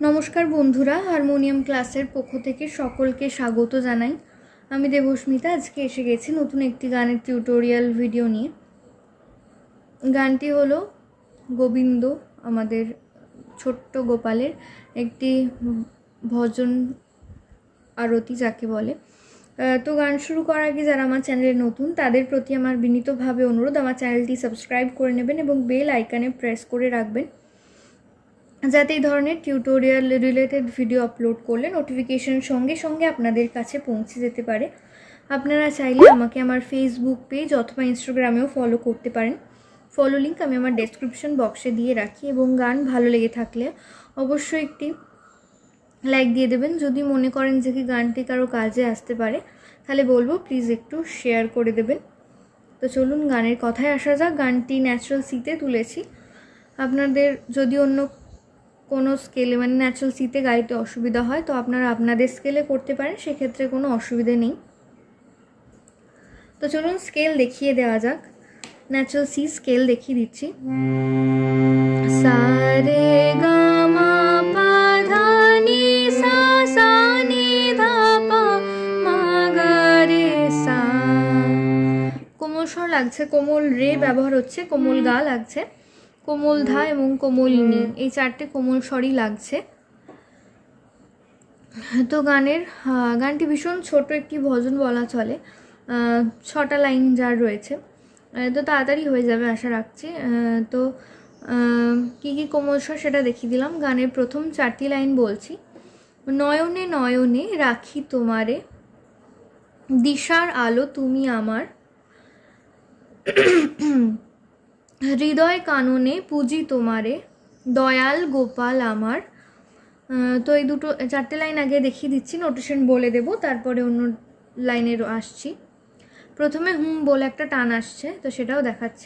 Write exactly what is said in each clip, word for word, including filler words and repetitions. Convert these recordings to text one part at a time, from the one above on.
नमस्कार बंधुरा हारमोनियम क्लासेर पक्ष थेके सकलके स्वागत जानाई। आमी देवस्मिता आज के एसे गेছি नतून एकटी गानेर टिউটোরিয়াল भिडियो निये। गानटी हलो गोविंद आमादेर छोट्ट गोपालेर एकटी भजन आरती जाके बोले। तो गान शुरू करार आगे जारा आमार चैनेले नतून तादेर प्रति आमार बिनीतभावे अनुरोध आमार चैनेलटी सबस्क्राइब करे नेबेन एबं बेल आइकने प्रेस करे राखबेन যাতে এই ধরনের টিউটোরিয়াল রিলেটেড ভিডিও আপলোড করলে নোটিফিকেশন সঙ্গে সঙ্গে আপনাদের কাছে পৌঁছে যেতে পারে। আপনারা চাইলে আমাকে আমার ফেসবুক পেজ অথবা ইনস্টাগ্রামেও ফলো করতে পারেন। ফলো লিংক আমি আমার ডেসক্রিপশন বক্সে দিয়ে রাখি এবং গান ভালো লেগে থাকলে অবশ্যই একটি লাইক দিয়ে দেবেন। যদি মনে করেন যে কি গানটি কারো কাজে আসতে পারে তাহলে বলবো প্লিজ একটু শেয়ার করে দেবেন। তো চলুন গানের কথায় আসা যাক। গানটি ন্যাচারাল সিতে তুলেছি। আপনাদের যদি অন্য কোনো স্কেলে মানে ন্যাচারাল সিতে গাইতে অসুবিধা হয় তো আপনারা আপনাদের স্কেলে করতে পারেন, সেক্ষেত্রে কোনো অসুবিধা নেই। তো চলুন স্কেল দেখিয়ে দেওয়া যাক। ন্যাচারাল সি স্কেল দেখিয়ে দিচ্ছি। সা রে গা মা পা ধা নি সা সা নি ধা পা মা গা রে সা। কোমল স্বর লাগছে, কোমল রে ব্যবহার হচ্ছে, কোমল গা লাগছে, কোমল ধা এবং কোমল নি এই চারটে কোমল স্বরই লাগছে। তো গানের গানটি ভীষণ ছোট একটি ভজন বলা চলে, ছটা লাইন যার রয়েছে, তো তাড়াতাড়ি হয়ে যাবে আশা রাখছি। তো কী কী কোমল স্বর সেটা দেখিয়ে দিলাম। গানের প্রথম চারটি লাইন বলছি। নয়নে নয়নে রাখি তোমারে, দিশার আলো তুমি আমার, হৃদয় কাননে পুজি তোমারে, দয়াল গোপাল আমার। তো এই দুটো চারটে লাইন আগে দেখিয়ে দিচ্ছি, নোটেশন বলে দেব, তারপরে অন্য লাইনের আসছি। প্রথমে হুম বলে একটা টান আসছে, তো সেটাও দেখাচ্ছি।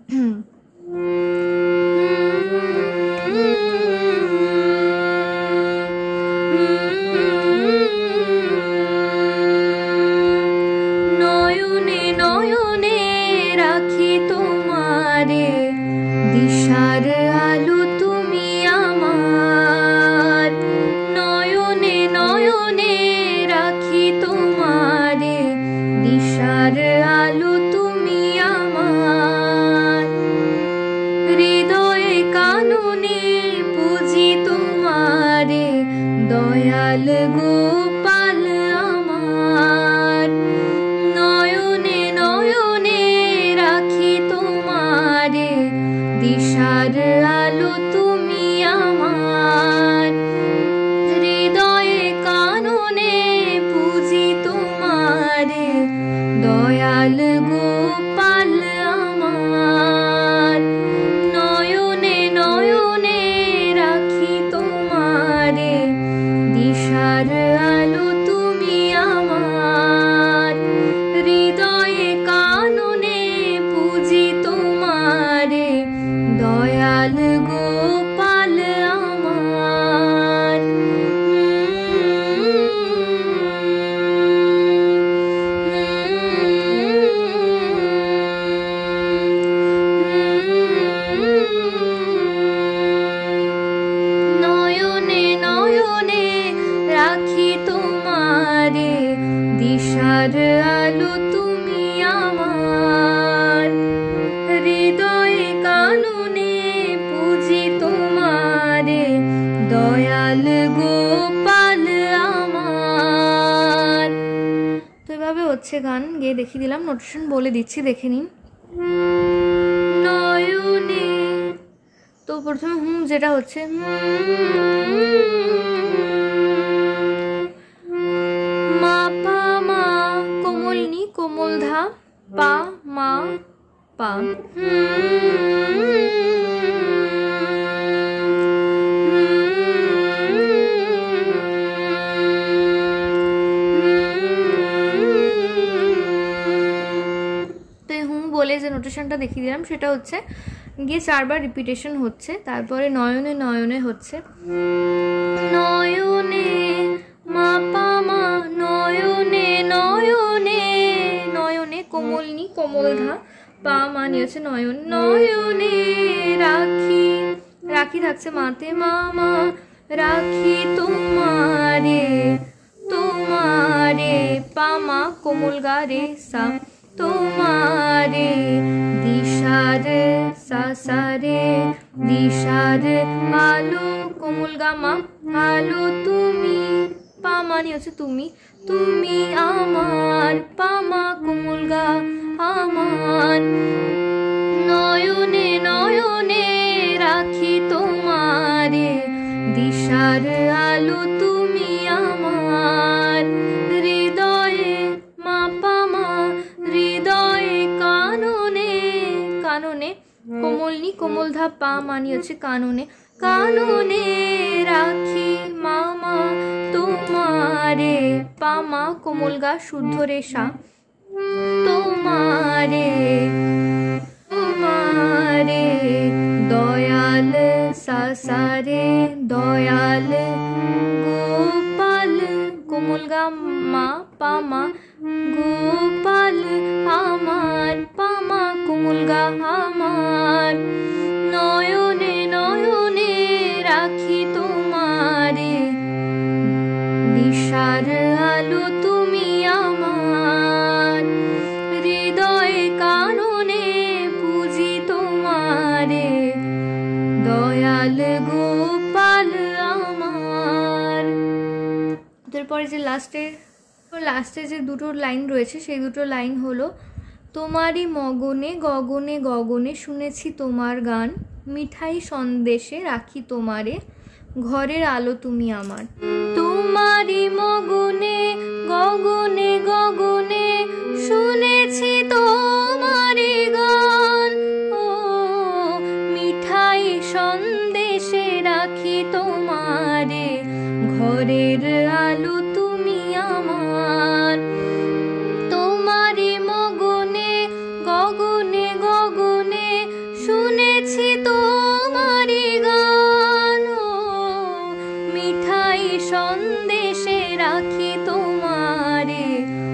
নয়নে নয়নে রাখি তোমারে, দিশার আলো তুমি আমার, নয়নে নয়নে রাখি তোমারে, দিশার আলো তুমি আমার, হৃদয়ে কাননে পুজি তোমারে, দয়াল গোপাল আমার, নয়নে নয়নে রাখি তোমারে, দিশার আলো তুমি আমার, হৃদয়ে কাননে পুজি তোমারে, দয়াল গোপাল আমার, নয়নে নয়নে রাখি তোমারে, দিশার আলো তুমি আমার, হৃদয়ে কাননে পুজি তোমারে, দয়াল গোপাল আমার। নয়নে নয়নে রাখি তোমারে, দিশার আলো তুমি আমার, হৃদয়ে কাননে পুজি তোমারে, দয়াল গোপাল আমার। তো এভাবে হচ্ছে গান, গিয়ে দেখিয়ে দিলাম, নোটেশন বলে দিচ্ছি, দেখে নিন। নয়নে তো প্রথমে হুম যেটা হচ্ছে, মা পা মা, কোমল নি কোমল ধা, পা মা পা, তো এই হুম বলে যে নোটেশনটা দেখিয়ে দিলাম সেটা হচ্ছে গিয়ে চারবার রিপিটেশন হচ্ছে, তারপরে নয়নে নয়নে হচ্ছে, নয়নে মা পা মা, নয়নে নয়নে, নয়নে কোমল নি কোমল ধা, পা মা নিয়েছে নয়ন, নয়নে রাখি রাখি থাকছে মাতে মা মা, রাখি তোমারে তোমারে পামা কোমল গা রে সা তোমারে দিশার সা সা রে দিশার আলো কোমল গা মা আলো তুমি পা মানে হচ্ছে তুমি তুমি আমার পামা কোমল গা আমার নয়নে নয়নে রাখি তোমারে দিশার আলো তুমি আমার হৃদয়ে মা পামা হৃদয়ে কাননে কাননে কোমলনি কোমল ধা পা মানে হচ্ছে কাননে কাননে রাখি মামা তোমারে পামা কোমল গা শুদ্ধ রেশা তোমারে তোমারে দয়াল সা সা রে দয়াল গোপাল কোমল গা মা পামা গোপাল আমার পামা কোমল গা আমার নয়নে নয়নে রাখি তোমারে দিশার আলো তুমি আমার হৃদয়ে কাননে পুজি তোমারে দয়াল গোপাল আমার। তারপরে যে লাস্টে লাস্টে যে দুটো লাইন রয়েছে সেই দুটো লাইন হলো তোমারই মগনে গগনে গগনে শুনেছি তোমার গান মিঠাই সন্দেশে রাখি তোমারে ঘরের আলো তুমি আমার তোমারই মগনে গগনে গগনে শুনেছি তোমারে গান ও মিঠাই সন্দেশে রাখি তোমারে ঘরের আলো তুমি আমার তোমারই মগনে গগনে গগনে শুনেছি তোমারে গান ও মিঠাই সন্দেশে রাখি তোমারে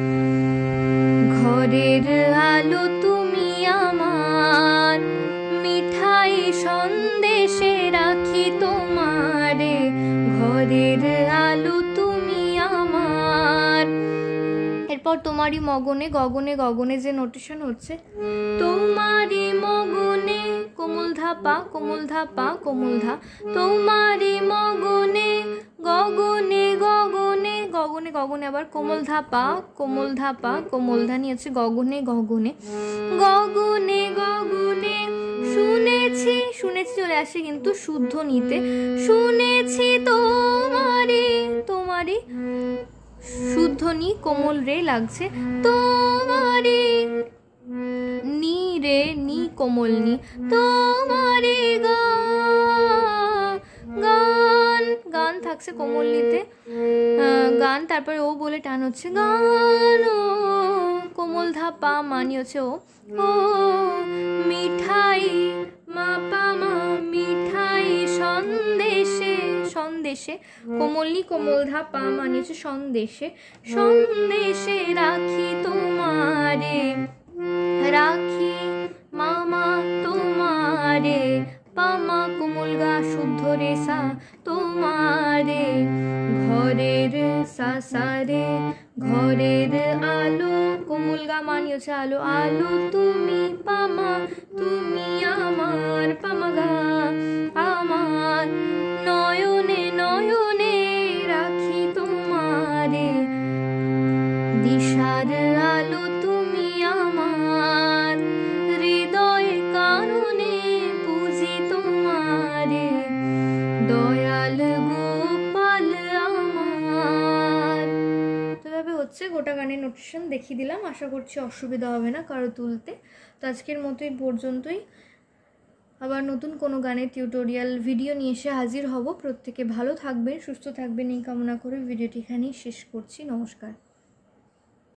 ঘরের আলো তুমি আমার মিঠাই সন্দেশে রাখি তোমারে ঘরের আলো তুমি আমার। এরপর তোমারই মগনে গগনে গগনে যে নোটেশন হচ্ছে তোমারই মগনে কোমল ধা পা কোমল ধা পা কোমল ধা তোমারই মগনে গগনে গগনে গগনে গগনে আবার কোমল ধা পা কোমল ধা পা কোমল ধা নিয়ে হচ্ছে গগনে গগনে গগনে গগনে শুনেছি শুনেছি চলে আসে কিন্তু শুদ্ধ নিতে শুনেছি তোমারে তোমারে শুদ্ধ নি কোমল রে লাগছে তোমারে নি রে নি কোমল নি তোমারে গান গান গান থাকছে কোমল নিতে গান তারপরে ও বলে টান হচ্ছে গান ও কোমল ধা পা মানি হচ্ছে ও ও মিঠাই মা পা মা মিঠাই সন্দেশে সন্দেশে কোমলনি কোমল ধা পা মানে হচ্ছে সন্দেশে সন্দেশে রাখি তোমারে রাখি মামা তোমারে পামা কোমল গা শুদ্ধ রে সা তোমারে ঘরের সা সা রে ঘরের আলো কোমল গা মানে হচ্ছে আলো আলো তুমি পামা তুমি আমার পামা গা আমার নয়নে নয়নে রাখি তোমারে দিশার আলো তুমি আমার হৃদয়ে কারণে পুজি তোমারে দয়াল গোপাল আমার। তবে হচ্ছে গোটা গানের নোটেশন দেখিয়ে দিলাম, আশা করছি অসুবিধা হবে না কারো তুলতে। তো আজকের মতোই পর্যন্তই, আবার নতুন কোনো গানের টিউটোরিয়াল ভিডিও নিয়ে এসে হাজির হব। প্রত্যেকে ভালো থাকবেন, সুস্থ থাকবেন এই কামনা করে ভিডিওটি এখানেই শেষ করছি। নমস্কার।